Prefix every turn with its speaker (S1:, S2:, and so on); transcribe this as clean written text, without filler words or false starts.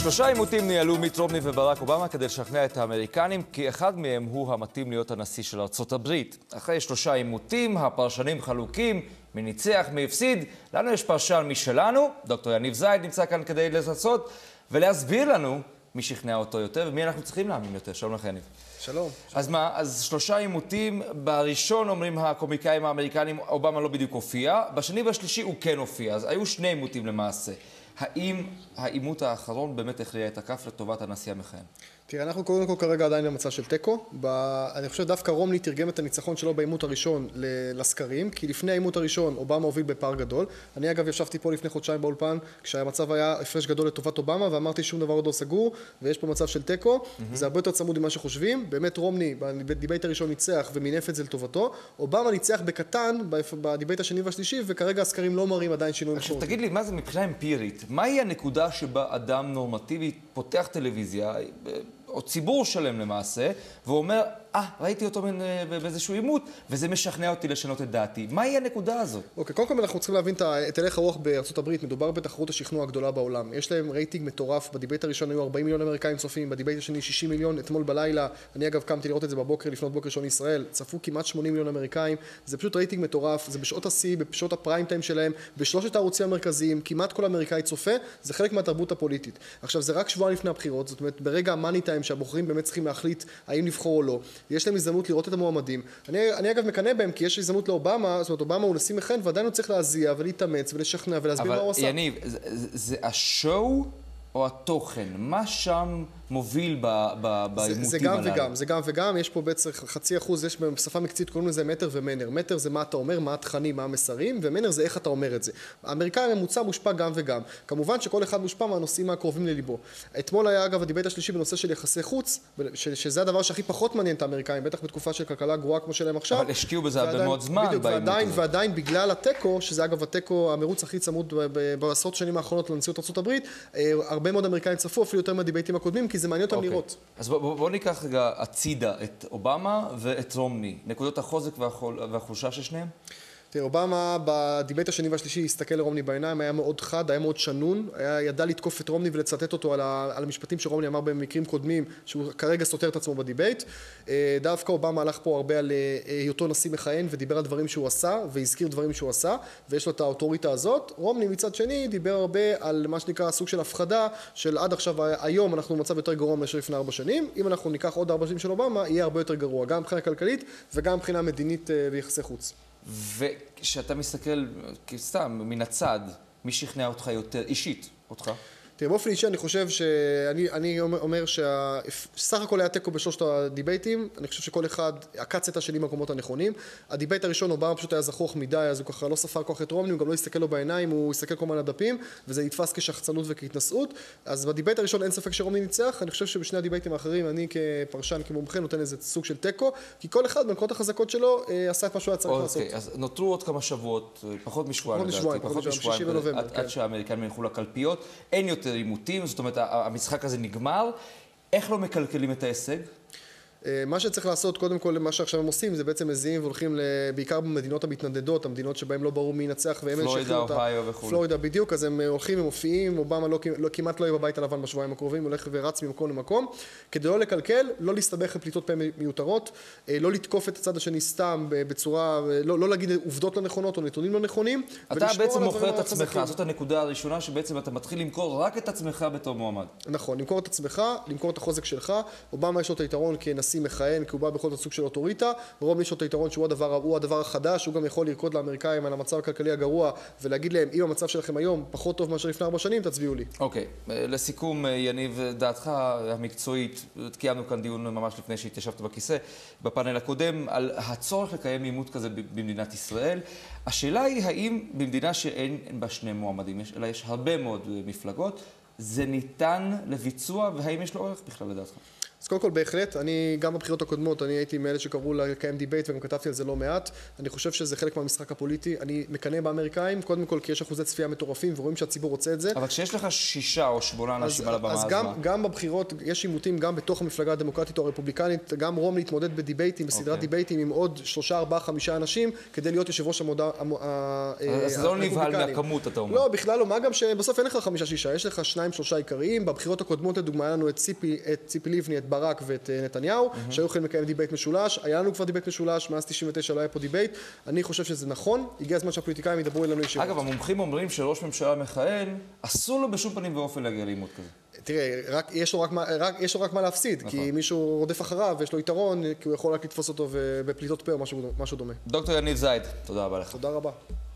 S1: שלושה עימותים ניהלו מיט רומני וברק אובמה כדי לשכנע את האמריקנים, כי אחד מהם הוא המתאים להיות הנשיא של ארצות הברית. אחרי שלושה עימותים, הפרשנים חלוקים, מי ניצח, מי הפסיד. לנו יש פרשן משלנו, דוקטור יניב זייד נמצא כאן כדי לנסות ולהסביר לנו מי שכנע אותו יותר ומי אנחנו צריכים להאמין יותר. שלום לך יניב.
S2: שלום.
S1: אז מה, אז שלושה עימותים, בראשון אומרים הקומיקאים האמריקנים, אובמה לא בדיוק הופיע, בשני והשלישי הוא כן הופיע, אז היו שני עימותים למעשה. האם העימות האחרון באמת הכריע את הכף לטובת הנשיא המכהן?
S2: תראה, אנחנו קודם כל כרגע עדיין במצב של טקו. אני חושב דווקא רומני תרגם את הניצחון שלו בעימות הראשון לסקרים, כי לפני העימות הראשון אובמה הוביל בפער גדול. אני אגב ישבתי פה לפני חודשיים באולפן, כשהמצב היה הפרש גדול לטובת אובמה, ואמרתי שום דבר עוד לא סגור, ויש פה מצב של טקו. זה הרבה יותר צמוד ממה שחושבים. באמת רומני בדיבייט הראשון ניצח ומינף את זה לטובתו. אובמה ניצח בקטן בדיבייט השני והשלישי, וכרגע הסקרים לא מראים עדיין שינוי משמעותי.
S1: עכשיו תגיד לי, מה זה מבחינה אמפירית? מהי הנקודה שבה אדם נורמטיבי פותח טלוויזיה, או ציבור שלם למעשה, והוא אומר, ראיתי אותו באיזשהו עימות, וזה משכנע אותי לשנות את דעתי. מהי הנקודה הזאת?
S2: אוקיי, קודם כל אנחנו צריכים להבין את הלך הרוח בארצות הברית. מדובר בתחרות השכנוע הגדולה בעולם. יש להם רייטינג מטורף. בדיבייט הראשון היו 40 מיליון אמריקאים צופים, בדיבייט השני 60 מיליון. אתמול בלילה, אני אגב קמתי לראות את זה בבוקר, לפנות בוקר שעון ישראל, צפו כמעט 80 מיליון אמריקאים. זה פשוט רייטינג מטורף. זה בשעות השיא, בשעות הפריים טיים שלהם, בשלושת הערוצים המרכזיים, כמעט כל אמריקאי צופה. זה חלק מהתרבות הפוליטית. עכשיו, זה רק שבועיים לפני הבחירות. זאת אומרת, ברגע המאני טיים שהבוחרים באמת צריכים להחליט האם לבחור או לא. יש להם הזדמנות לראות את המועמדים. אני אגב מקנא בהם, כי יש הזדמנות לאובמה, זאת אומרת, אובמה הוא נשיא מכהן, ועדיין הוא צריך להזיע ולהתאמץ ולשכנע ולהסביר מה הוא עשה.
S1: אבל יניב, זה השואו או התוכן? מה שם מוביל בעימותים
S2: זה גם
S1: הללו?
S2: וגם, זה גם וגם, יש פה בעצם 0.5%, יש בשפה מקצועית קוראים לזה מטר ומנר. מטר זה מה אתה אומר, מה התכנים, מה המסרים, ומנר זה איך אתה אומר את זה. האמריקאי הממוצע מושפע גם וגם. כמובן שכל אחד מושפע מהנושאים הקרובים לליבו. אתמול היה אגב הדיבייט השלישי בנושא של יחסי חוץ, שזה הדבר שהכי פחות מעניין את האמריקאים, בטח בתקופה של כלכלה גרועה כמו שלהם עכשיו.
S1: אבל השקיעו בזה הרבה מאוד זמן בעימות.
S2: ועדיין בגלל הטקו, שזה אגב הטקו, המרוץ הכי צמוד בעשרות שנים האחרונות לנשיאות ארצות הברית, הרבה מאוד אמריקאים צפו אפילו יותר מהדיבייטים הקודמים, כי זה מעניין אותם לראות.
S1: אז בואו ניקח רגע הצידה את אובמה ואת רומני. נקודות החוזק והחולשה של שניהם?
S2: תראה, אובמה בדיבייט השני והשלישי הסתכל לרומני בעיניים, היה מאוד חד, היה מאוד שנון, ידע לתקוף את רומני ולצטט אותו על המשפטים שרומני אמר במקרים קודמים, שהוא כרגע סותר את עצמו בדיבייט. דווקא אובמה הלך פה הרבה על היותו נשיא מכהן ודיבר על דברים שהוא עשה, והזכיר דברים שהוא עשה, ויש לו את האוטוריטה הזאת. רומני מצד שני דיבר הרבה על מה שנקרא סוג של הפחדה, של עד עכשיו, היום אנחנו במצב יותר גרוע מאשר לפני 4 שנים, אם אנחנו ניקח עוד 4 שנים של אובמה, יהיה הרבה יותר גרוע, גם מבחינה כלכלית וגם מבחינה מדינית ויחסי חוץ.
S1: וכשאתה מסתכל, סתם, מן הצד, מי שכנע אותך יותר, אישית, אותך?
S2: תראה, באופן אישי אני חושב שאני אומר שסך הכל היה טקו בשלושת הדיבייטים, אני חושב שכל אחד עקץ את השני במקומות הנכונים. הדיבייט הראשון, אובמה פשוט היה זחוח מדי, אז הוא ככה לא ספר כוח את רומני, הוא גם לא הסתכל לו בעיניים, הוא הסתכל כל מיני דפים, וזה נתפס כשחצנות וכהתנסות. אז בדיבייט הראשון אין ספק שרומני ניצח, אני חושב שבשני הדיבייטים האחרים, אני כפרשן, כמומחה, נותן איזה סוג של טקו, כי כל אחד בנקודות החזקות שלו עשה את מה שהוא היה צריך לעשות.
S1: אוקיי, אז נותרו עוד כמה שבועות, פחות משבועיים, עד שהאמריקאים ילכו לקלפיות. אין יותר עימותים, זאת אומרת, המשחק הזה נגמר. איך לא מקלקלים את ההישג?
S2: מה שצריך לעשות, קודם כל, מה שעכשיו הם עושים, זה בעצם מזיעים והולכים בעיקר במדינות המתנדדות, המדינות שבהן לא ברור מי ינצח, והם
S1: פלורידה, אוהיו וכו'.
S2: פלורידה בדיוק, אז הם הולכים, הם מופיעים, אובמה כמעט לא יהיה בבית הלבן בשבועיים הקרובים, הולך ורץ ממקום למקום, כדי לא לקלקל, לא להסתבך בפליטות פה מיותרות, לא לתקוף את הצד השני סתם בצורה, לא להגיד עובדות לא נכונות או נתונים לא נכונים.
S1: אתה בעצם מוכר את עצמך, זאת הנקודה הראשונה שבעצם אתה מתחיל למכור רק את עצמך בתור מועמד.
S2: נכון, למכור את עצמך, למכור את החוזק שלך. אובמה יש לו את היתרון כנשיא מכהן, כי הוא בא בכל זאת סוג של אוטוריטה. רומני יש לו את היתרון שהוא הדבר החדש, הוא גם יכול לרקוד לאמריקאים על המצב הכלכלי הגרוע ולהגיד להם, אם המצב שלכם היום פחות טוב מאשר לפני 4 שנים, תצביעו לי.
S1: אוקיי, לסיכום, יניב, דעתך המקצועית, קיימנו כאן דיון ממש לפני שהתיישבת בכיסא, בפאנל הקודם, על הצורך לקיים עימות כזה במדינת ישראל. השאלה היא, האם במדינה שאין בה שני מועמדים, אלא יש הרבה מאוד מפלגות, זה ניתן לביצוע, והאם יש לו ערך בכלל לדעתך?
S2: אז קודם כל בהחלט, אני גם בבחירות הקודמות, אני הייתי מאלה שקראו לקיים דיבייט וגם כתבתי על זה לא מעט. אני חושב שזה חלק מהמשחק הפוליטי. אני מקנא באמריקאים, קודם כל כי יש אחוזי צפייה מטורפים ורואים שהציבור רוצה את זה.
S1: אבל כשיש לך 6 או 8 אנשים על הבמה,
S2: אז גם בבחירות יש עימותים גם בתוך המפלגה הדמוקרטית או הרפובליקנית, גם רום להתמודד בדיבייטים, בסדרת דיבייטים עם עוד 3, 4, 5 אנשים כדי להיות יושב ראש
S1: אז זה לא נבהל מהכמות, אתה אומר.
S2: לא, בכלל לא, מה גם שבסוף אין לך 5-6, יש לך 2-3 עיקריים. בבחירות הקודמות לדוגמה היה לנו את ציפי לבני, את ברק ואת נתניהו, שהיו יכולים לקיים דיבייט משולש. היה לנו כבר דיבייט משולש, מאז 99 לא היה פה דיבייט. אני חושב שזה נכון, הגיע הזמן שהפוליטיקאים ידברו אלינו ישירות.
S1: אגב, המומחים אומרים שראש ממשלה מכהן, אסור לו בשום פנים ואופן להגיע לעימות כזה.
S2: תראה, יש לו רק מה להפסיד, כי מישהו רודף אחריו ויש לו יתרון, כי הוא יכול רק לתפוס אותו בפליטות פה או משהו דומה.
S1: דוקטור יניב זייד, תודה רבה לך.
S2: תודה רבה.